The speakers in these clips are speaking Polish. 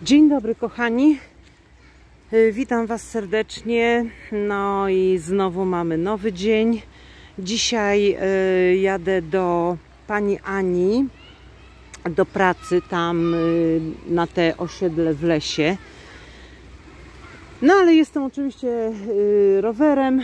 Dzień dobry kochani, witam Was serdecznie. No i znowu mamy nowy dzień. Dzisiaj jadę do pani Ani do pracy tam na te osiedle w lesie. No ale jestem oczywiście rowerem.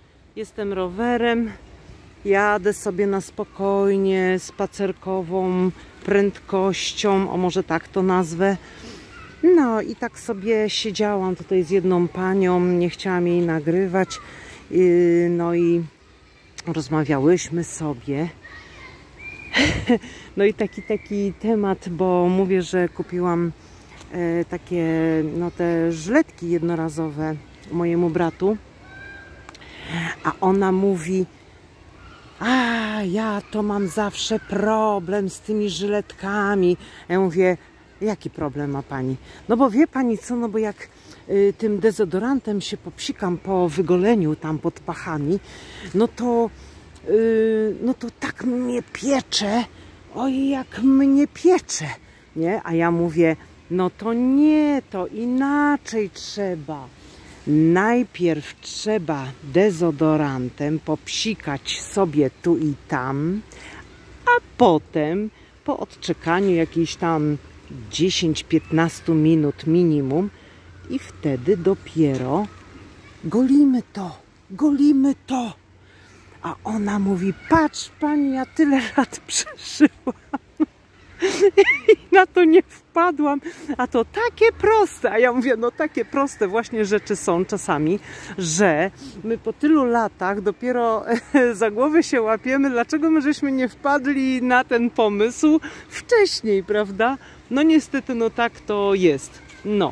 Jadę sobie na spokojnie, spacerkową prędkością, o może tak to nazwę. No i tak sobie siedziałam tutaj z jedną panią, nie chciałam jej nagrywać. No i rozmawiałyśmy sobie. No i taki temat, bo mówię, że kupiłam takie no te żyletki jednorazowe mojemu bratu. A ona mówi: a ja to mam zawsze problem z tymi żyletkami. Ja mówię: jaki problem ma pani? No bo wie pani co, no bo jak tym dezodorantem się popsikam po wygoleniu tam pod pachami, no to tak mnie piecze, oj jak mnie piecze, nie? A ja mówię: no to nie, to inaczej trzeba. Najpierw trzeba dezodorantem popsikać sobie tu i tam, a potem po odczekaniu jakiejś tam 10-15 minut minimum i wtedy dopiero golimy to. A ona mówi: patrz pani, ja tyle lat przeżyłam i na to nie wpadłam, a to takie proste. A ja mówię: no takie proste właśnie rzeczy są czasami, że my po tylu latach dopiero za głowę się łapiemy, dlaczego my żeśmy nie wpadli na ten pomysł wcześniej, prawda? No niestety, no tak to jest. No.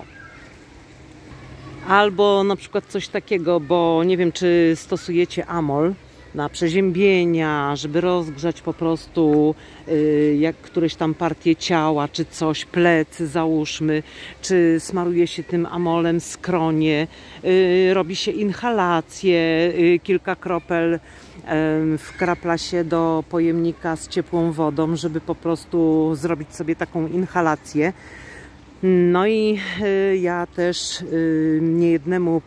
Albo na przykład coś takiego, bo nie wiem, czy stosujecie amol na przeziębienia, żeby rozgrzać po prostu jak któreś tam partie ciała, czy coś, plecy załóżmy, czy smaruje się tym amolem skronie, robi się inhalację, kilka kropel wkrapla się do pojemnika z ciepłą wodą, żeby po prostu zrobić sobie taką inhalację. No i ja też niejednemu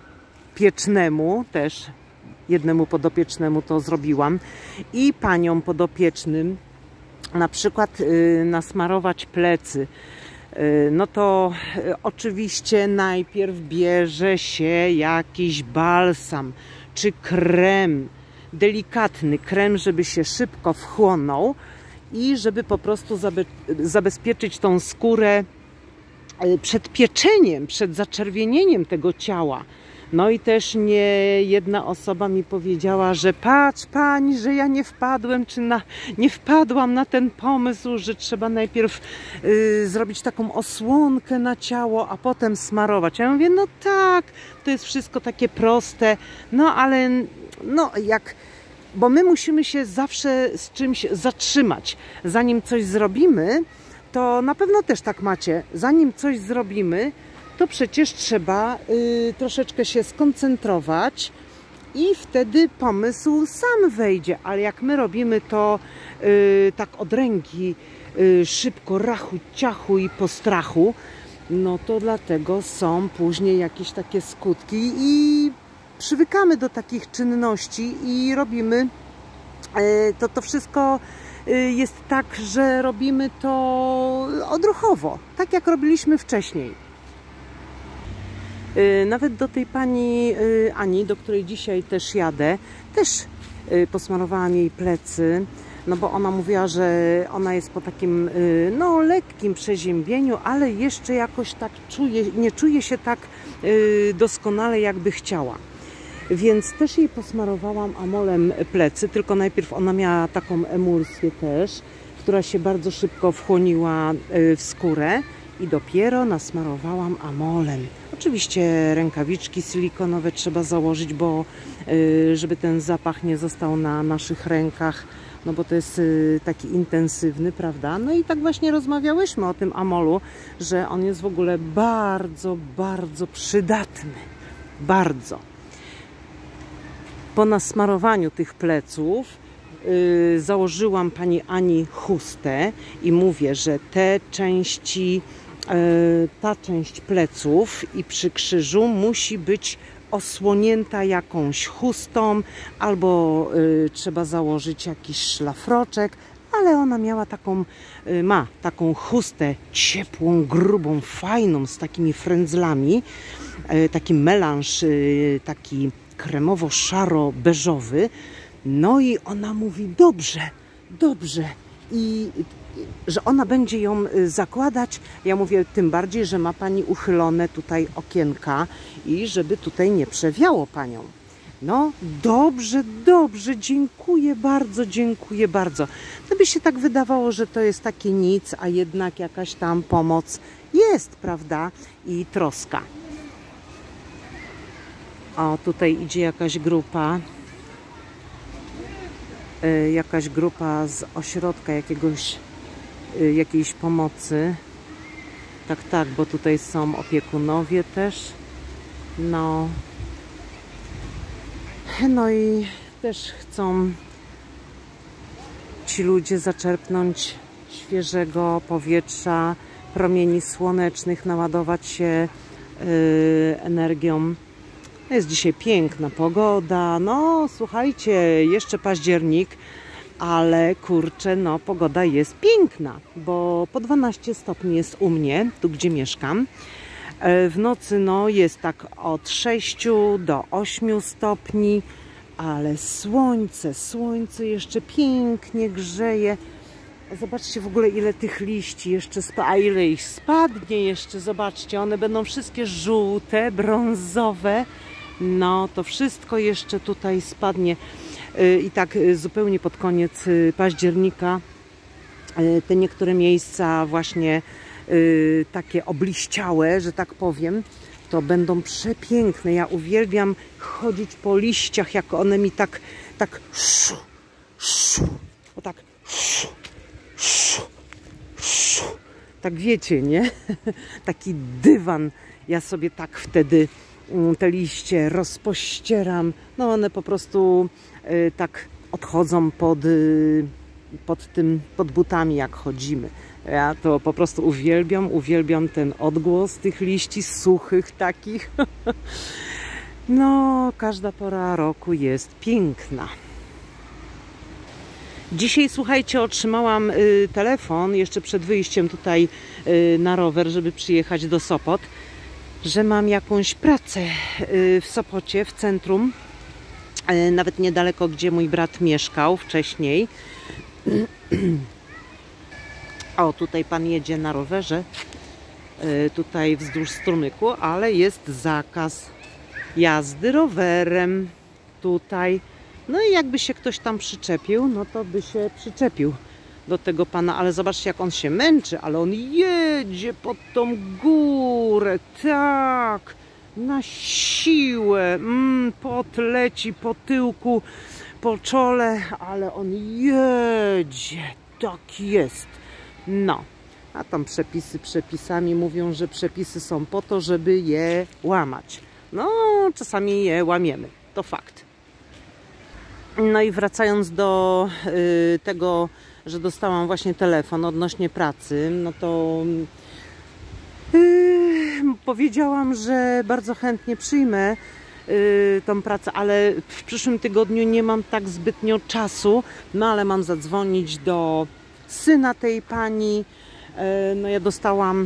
podopiecznemu to zrobiłam i paniom podopiecznym na przykład nasmarować plecy. No to oczywiście najpierw bierze się jakiś balsam czy krem, delikatny krem, żeby się szybko wchłonął i żeby po prostu zabezpieczyć tą skórę przed pieczeniem, przed zaczerwienieniem tego ciała. No i też nie jedna osoba mi powiedziała, że patrz pani, że ja nie wpadłam na ten pomysł, że trzeba najpierw zrobić taką osłonkę na ciało, a potem smarować. Ja mówię: no tak, to jest wszystko takie proste, no ale no bo my musimy się zawsze z czymś zatrzymać. Zanim coś zrobimy, to na pewno też tak macie, zanim coś zrobimy, to przecież trzeba troszeczkę się skoncentrować i wtedy pomysł sam wejdzie. Ale jak my robimy to tak od ręki, szybko, rachu, ciachu i po strachu, no to dlatego są później jakieś takie skutki i przywykamy do takich czynności i robimy to wszystko. Jest tak, że robimy to odruchowo, tak jak robiliśmy wcześniej. Nawet do tej pani Ani, do której dzisiaj też jadę, też posmarowałam jej plecy, no bo ona mówiła, że ona jest po takim no lekkim przeziębieniu, ale jeszcze jakoś tak nie czuje się tak doskonale, jakby chciała. Więc też jej posmarowałam amolem plecy, tylko najpierw ona miała taką emulsję też, która się bardzo szybko wchłoniła w skórę i dopiero nasmarowałam amolem. Oczywiście rękawiczki silikonowe trzeba założyć, bo żeby ten zapach nie został na naszych rękach, no bo to jest taki intensywny, prawda? No i tak właśnie rozmawiałyśmy o tym amolu, że on jest w ogóle bardzo, bardzo przydatny. Bardzo. Po nasmarowaniu tych pleców założyłam pani Ani chustę i mówię, że te części ta część pleców i przy krzyżu musi być osłonięta jakąś chustą, albo trzeba założyć jakiś szlafroczek, ale ona miała ma taką chustę ciepłą, grubą, fajną, z takimi frędzlami, taki melanż, taki kremowo-szaro-beżowy. No i ona mówi, dobrze, dobrze. I że ona będzie ją zakładać. Ja mówię, tym bardziej, że ma pani uchylone tutaj okienka i żeby tutaj nie przewiało panią. No dobrze, dobrze, dziękuję bardzo, dziękuję bardzo. To by się tak wydawało, że to jest takie nic, a jednak jakaś tam pomoc jest, prawda? I troska. O, tutaj idzie jakaś grupa z ośrodka jakiejś pomocy. Tak, tak, bo tutaj są opiekunowie też. No i też chcą ci ludzie zaczerpnąć świeżego powietrza, promieni słonecznych, naładować się energią. Jest dzisiaj piękna pogoda. No słuchajcie, jeszcze październik, ale kurczę, no pogoda jest piękna, bo po 12 stopni jest u mnie, tu gdzie mieszkam. W nocy no jest tak od 6 do 8 stopni, ale słońce jeszcze pięknie grzeje. Zobaczcie w ogóle, ile tych liści jeszcze a ile ich spadnie jeszcze. Zobaczcie, one będą wszystkie żółte, brązowe. No to wszystko jeszcze tutaj spadnie. I tak zupełnie pod koniec października te niektóre miejsca właśnie takie obliściałe, że tak powiem, to będą przepiękne. Ja uwielbiam chodzić po liściach, jak one mi tak o tak tak wiecie, nie? Taki dywan. Ja sobie tak wtedy te liście rozpościeram. No one po prostu tak odchodzą pod butami, jak chodzimy. Ja to po prostu uwielbiam ten odgłos tych liści suchych takich. No, każda pora roku jest piękna. Dzisiaj, słuchajcie, otrzymałam telefon jeszcze przed wyjściem tutaj na rower, żeby przyjechać do Sopot, że mam jakąś pracę w Sopocie, w centrum, nawet niedaleko, gdzie mój brat mieszkał wcześniej. O, tutaj pan jedzie na rowerze, tutaj wzdłuż strumyku, ale jest zakaz jazdy rowerem tutaj. No i jakby się ktoś tam przyczepił, no to by się przyczepił do tego pana, ale zobaczcie, jak on się męczy, ale on jedzie pod tą górę, tak, na siłę, pot leci po tyłku, po czole, ale on jedzie, tak jest. No, a tam przepisy przepisami, mówią, że przepisy są po to, żeby je łamać. No, czasami je łamiemy, to fakt. No i wracając do tego, że dostałam właśnie telefon odnośnie pracy, no to powiedziałam, że bardzo chętnie przyjmę tą pracę, ale w przyszłym tygodniu nie mam tak zbytnio czasu, no ale mam zadzwonić do syna tej pani. No ja dostałam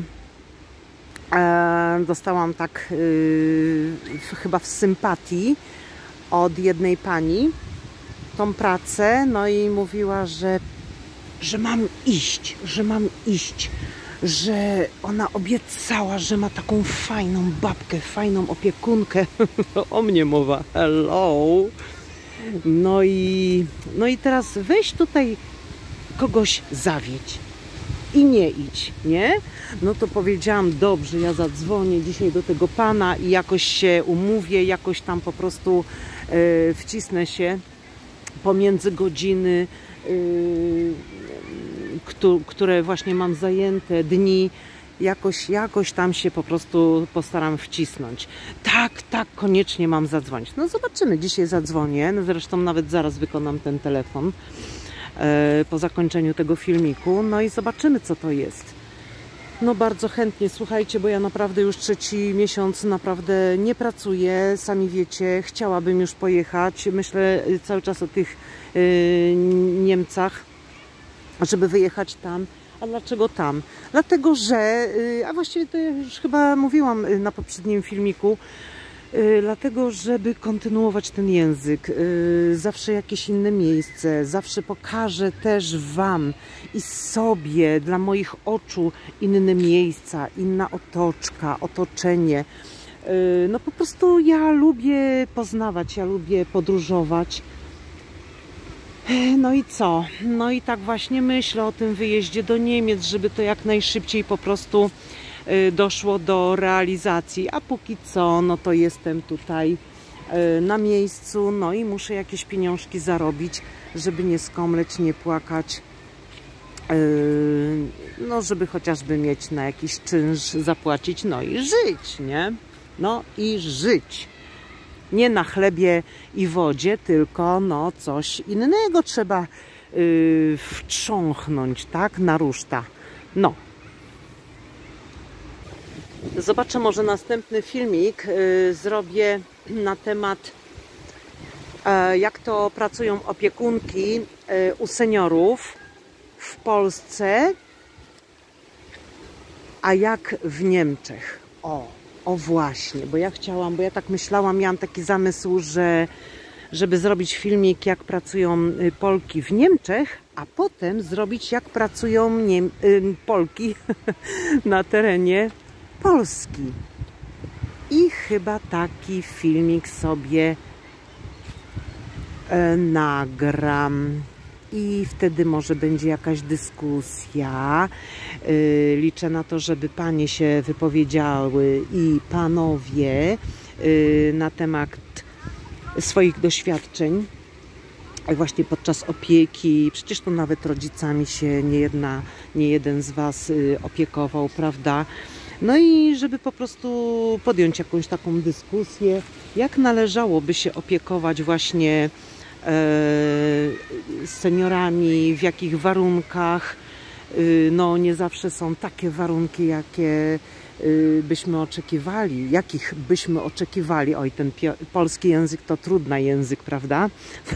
tak chyba w sympatii od jednej pani tą pracę, no i mówiła, że mam iść, że ona obiecała, że ma taką fajną babkę, fajną opiekunkę. O mnie mowa, hello. No i teraz weź tutaj kogoś zawiedź i nie idź, nie? No to powiedziałam, dobrze, ja zadzwonię dzisiaj do tego pana i jakoś się umówię, jakoś tam po prostu wcisnę się pomiędzy godziny, które właśnie mam zajęte, dni, jakoś tam się po prostu postaram wcisnąć. Tak, koniecznie mam zadzwonić. No zobaczymy, dzisiaj zadzwonię, no zresztą nawet zaraz wykonam ten telefon po zakończeniu tego filmiku, no i zobaczymy, co to jest. No bardzo chętnie, słuchajcie, bo ja naprawdę już 3. miesiąc naprawdę nie pracuję, sami wiecie, chciałabym już pojechać, myślę cały czas o tych Niemcach, żeby wyjechać tam. A dlaczego tam? Dlatego, że, a właściwie to już chyba mówiłam na poprzednim filmiku, dlatego, żeby kontynuować ten język, zawsze jakieś inne miejsce, zawsze pokażę też Wam i sobie, dla moich oczu inne miejsca, inna otoczka, otoczenie. No po prostu ja lubię poznawać, ja lubię podróżować. No i co? No i tak właśnie myślę o tym wyjeździe do Niemiec, żeby to jak najszybciej po prostu doszło do realizacji, a póki co, no to jestem tutaj na miejscu, no i muszę jakieś pieniążki zarobić, żeby nie skomleć, nie płakać, no żeby chociażby mieć na jakiś czynsz zapłacić, no i żyć, nie? No i żyć. Nie na chlebie i wodzie, tylko no coś innego trzeba wtrząchnąć, tak? Na ruszta. No. Zobaczę, może następny filmik zrobię na temat, jak to pracują opiekunki u seniorów w Polsce, a jak w Niemczech. O właśnie, bo ja chciałam, bo ja tak myślałam, miałam taki zamysł, żeby zrobić filmik, jak pracują Polki w Niemczech, a potem zrobić, jak pracują Polki na terenie Polski. I chyba taki filmik sobie nagram. I wtedy może będzie jakaś dyskusja. Liczę na to, żeby panie się wypowiedziały i panowie na temat swoich doświadczeń właśnie podczas opieki. Przecież to nawet rodzicami się nie jeden z was opiekował, prawda? No i żeby po prostu podjąć jakąś taką dyskusję, jak należałoby się opiekować właśnie seniorami, w jakich warunkach. No nie zawsze są takie warunki, jakie byśmy oczekiwali, jakich byśmy oczekiwali. Oj, ten polski język to trudny język, prawda?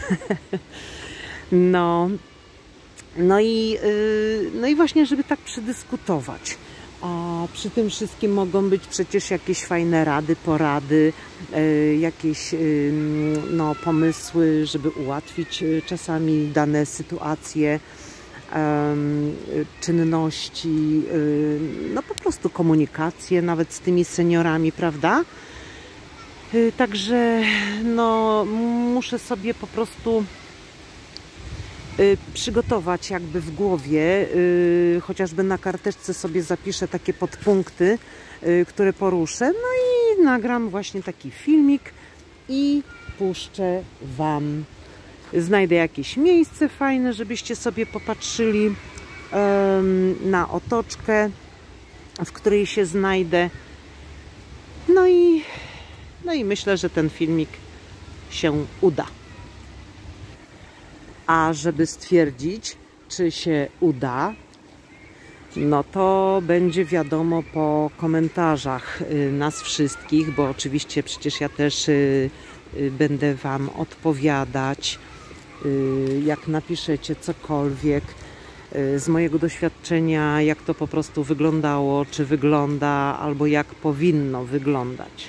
No i właśnie, żeby tak przedyskutować. A przy tym wszystkim mogą być przecież jakieś fajne rady, porady, jakieś no, pomysły, żeby ułatwić czasami dane sytuacje, czynności, no po prostu komunikację nawet z tymi seniorami, prawda? Także no, muszę sobie po prostu przygotować jakby w głowie, chociażby na karteczce sobie zapiszę takie podpunkty, które poruszę, no i nagram właśnie taki filmik i puszczę Wam. Znajdę jakieś miejsce fajne, żebyście sobie popatrzyli na otoczkę, w której się znajdę. No i myślę, że ten filmik się uda. A żeby stwierdzić, czy się uda, no to będzie wiadomo po komentarzach nas wszystkich, bo oczywiście przecież ja też będę Wam odpowiadać, jak napiszecie cokolwiek z mojego doświadczenia, jak to po prostu wyglądało, czy wygląda, albo jak powinno wyglądać.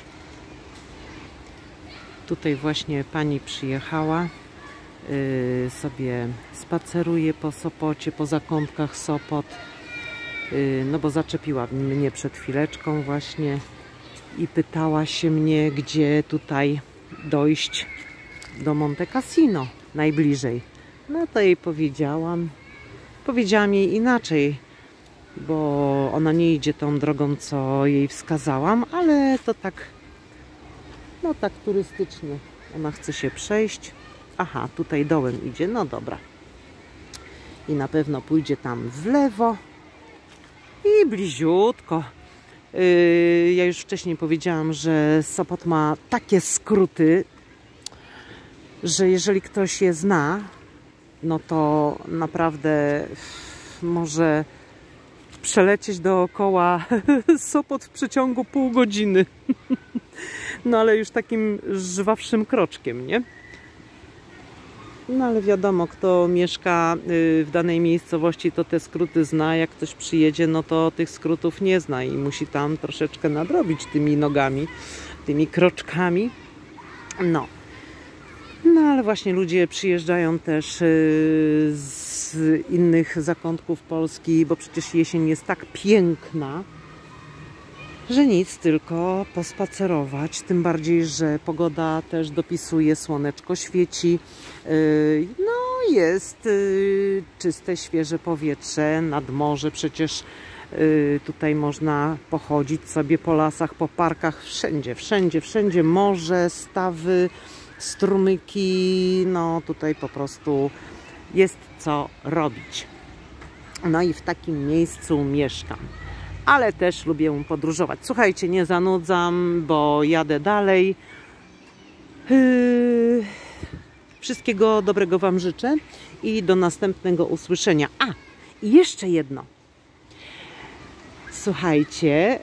Tutaj właśnie pani przyjechała. Sobie spaceruję po Sopocie, po zakątkach Sopot, no bo zaczepiła mnie przed chwileczką właśnie i pytała się mnie, gdzie tutaj dojść do Monte Cassino najbliżej. No to jej powiedziałam jej inaczej, bo ona nie idzie tą drogą, co jej wskazałam, ale to tak, no tak turystycznie ona chce się przejść. Aha, tutaj dołem idzie, no dobra. I na pewno pójdzie tam w lewo i bliziutko. Ja już wcześniej powiedziałam, że Sopot ma takie skróty, że jeżeli ktoś je zna, no to naprawdę może przelecieć dookoła Sopot w przeciągu pół godziny. No ale już takim żwawszym kroczkiem, nie? No ale wiadomo, kto mieszka w danej miejscowości, to te skróty zna. Jak ktoś przyjedzie, no to tych skrótów nie zna i musi tam troszeczkę nadrobić tymi nogami, tymi kroczkami. No. No ale właśnie ludzie przyjeżdżają też z innych zakątków Polski, bo przecież jesień jest tak piękna, że nic, tylko pospacerować. Tym bardziej, że pogoda też dopisuje, słoneczko świeci. No jest czyste, świeże powietrze, nad morze przecież tutaj można pochodzić sobie po lasach, po parkach, wszędzie morze, stawy, strumyki, no tutaj po prostu jest co robić. No i w takim miejscu mieszkam. Ale też lubię podróżować. Słuchajcie, nie zanudzam, bo jadę dalej. Wszystkiego dobrego Wam życzę i do następnego usłyszenia. A, i jeszcze jedno. Słuchajcie,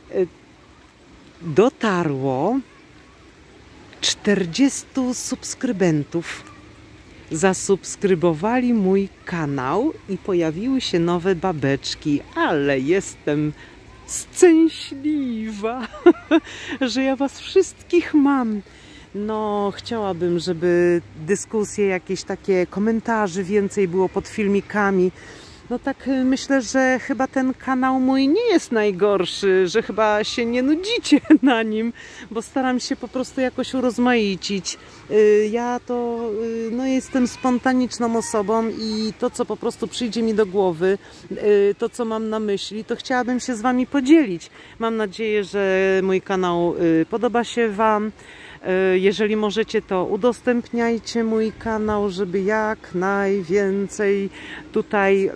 dotarło 40 subskrybentów. Zasubskrybowali mój kanał i pojawiły się nowe babeczki, ale jestem szczęśliwa, że ja Was wszystkich mam. No, chciałabym, żeby dyskusje, jakieś takie komentarze więcej było pod filmikami. No tak myślę, że chyba ten kanał mój nie jest najgorszy, że chyba się nie nudzicie na nim, bo staram się po prostu jakoś urozmaicić. Ja to no, jestem spontaniczną osobą i to, co po prostu przyjdzie mi do głowy, to, co mam na myśli, to chciałabym się z Wami podzielić. Mam nadzieję, że mój kanał podoba się Wam. Jeżeli możecie, to udostępniajcie mój kanał, żeby jak najwięcej tutaj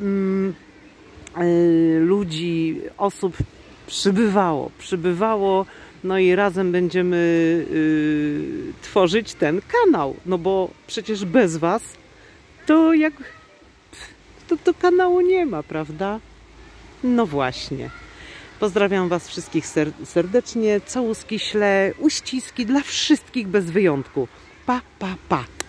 ludzi, osób przybywało, no i razem będziemy tworzyć ten kanał, no bo przecież bez Was to jak to kanału nie ma, prawda? No właśnie. Pozdrawiam Was wszystkich serdecznie, całuski ślę, uściski dla wszystkich bez wyjątku. Pa, pa, pa.